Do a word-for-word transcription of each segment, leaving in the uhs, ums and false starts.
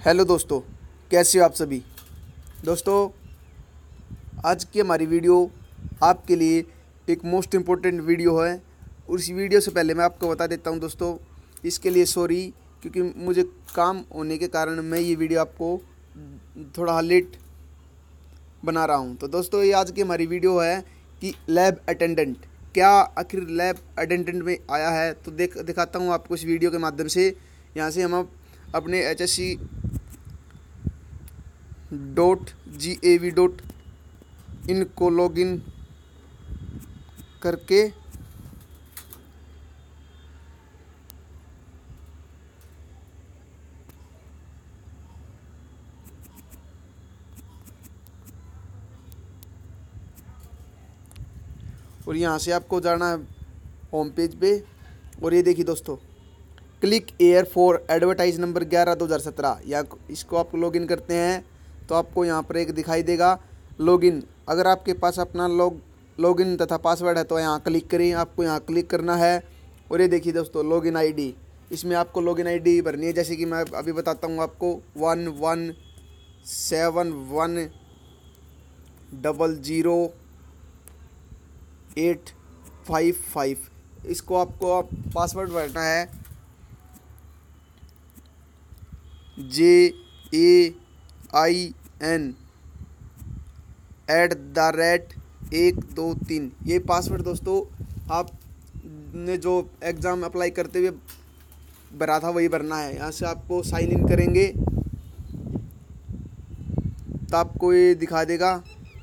Hello दोस्तों, कैसे हो आप सभी। दोस्तों, आज की हमारी वीडियो आपके लिए एक मोस्ट इम्पोर्टेंट वीडियो है। उस वीडियो से पहले मैं आपको बता देता हूं दोस्तों, इसके लिए सॉरी, क्योंकि मुझे काम होने के कारण मैं ये वीडियो आपको थोड़ा लेट बना रहा हूं। तो दोस्तों, ये आज की हमारी वीडियो है कि लैब अटेंडेंट क्या आखिर लैब अटेंडेंट में आया है। तो देख दिखाता हूं आपको इस वीडियो के माध्यम से। यहाँ से हम अपने H S C dot G A V dot in को लॉगिन करके और यहाँ से आपको जाना है होम पेज पे। और ये देखिए दोस्तों, click here for advertise number ग्यारह दो हज़ार सत्रह, या इसको आप लॉगिन करते हैं तो आपको यहाँ पर एक दिखाई देगा लॉगिन। अगर आपके पास अपना लॉग लॉगिन तथा पासवर्ड है तो यहाँ क्लिक करें, आपको यहाँ क्लिक करना है। और ये देखिए दोस्तों, लॉगिन आईडी, इसमें आपको लॉगिन आईडी भरनी है। जैसे कि मैं अभी बताता हूँ आपको, one one seven one double zero eight five five. इसको आपको आप पासवर्ड भरना है J A I N at the rate एक दो तीन। ये पासवर्ड दोस्तों आपने जो एग्ज़ाम अप्लाई करते हुए भरा था वही भरना है। यहाँ से आपको साइन इन करेंगे तो आपको ये दिखा देगा,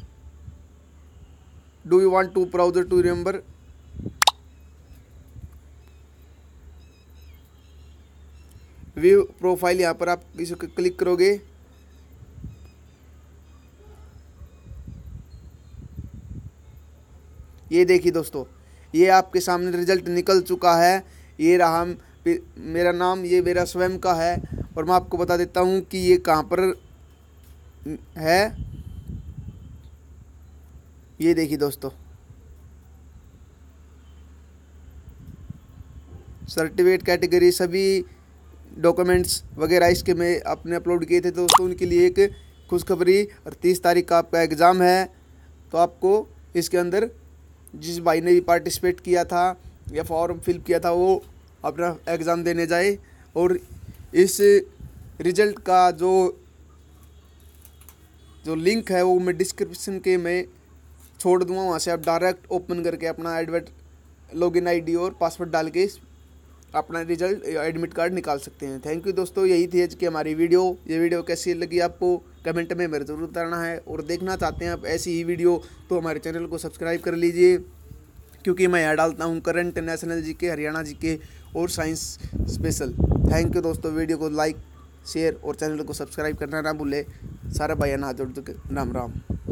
do you want to browser to remember. View profile, यहाँ पर आप इसको क्लिक करोगे। ये देखिए दोस्तों, ये आपके सामने रिजल्ट निकल चुका है। ये रहा मेरा नाम, ये मेरा स्वयं का है। और मैं आपको बता देता हूँ कि ये कहाँ पर है। ये देखिए दोस्तों, सर्टिफिकेट कैटेगरी सभी डॉक्यूमेंट्स वगैरह इसके में आपने अपलोड किए थे दोस्तों। उनके लिए एक खुशखबरी, और तीस तारीख का आपका एग्ज़ाम है। तो आपको इसके अंदर जिस भाई ने भी पार्टिसिपेट किया था या फॉर्म फिल किया था वो अपना एग्ज़ाम देने जाए। और इस रिज़ल्ट का जो जो लिंक है वो मैं डिस्क्रिप्शन के में छोड़ दूँगा, वहाँ से आप डायरेक्ट ओपन करके अपना एडमिट लॉगिन आईडी और पासवर्ड डाल के अपना रिजल्ट एडमिट कार्ड निकाल सकते हैं। थैंक यू दोस्तों, यही थी आज की हमारी वीडियो। ये वीडियो कैसी लगी आपको कमेंट में मेरे ज़रूर बताना है। और देखना चाहते हैं आप ऐसी ही वीडियो तो हमारे चैनल को सब्सक्राइब कर लीजिए, क्योंकि मैं यहाँ डालता हूँ करंट, नेशनल जी के, हरियाणा जी के और साइंस स्पेशल। थैंक यू दोस्तों, वीडियो को लाइक शेयर और चैनल को सब्सक्राइब करना ना भूले। सारा भाई हाथ जोड़ के राम राम।